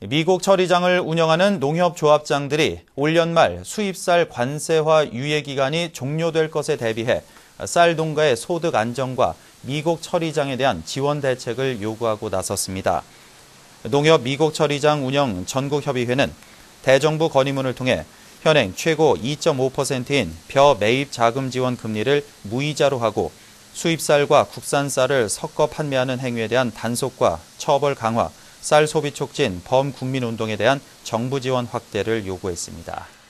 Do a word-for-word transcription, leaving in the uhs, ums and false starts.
미국 처리장을 운영하는 농협조합장들이 올 연말 수입쌀 관세화 유예 기간이 종료될 것에 대비해 쌀 농가의 소득 안정과 미국 처리장에 대한 지원 대책을 요구하고 나섰습니다. 농협 미국 처리장 운영 전국협의회는 대정부 건의문을 통해 현행 최고 이 점 오 퍼센트인 벼 매입 자금 지원 금리를 무이자로 하고 수입쌀과 국산쌀을 섞어 판매하는 행위에 대한 단속과 처벌 강화, 쌀 소비 촉진 범국민운동에 대한 정부 지원 확대를 요구했습니다.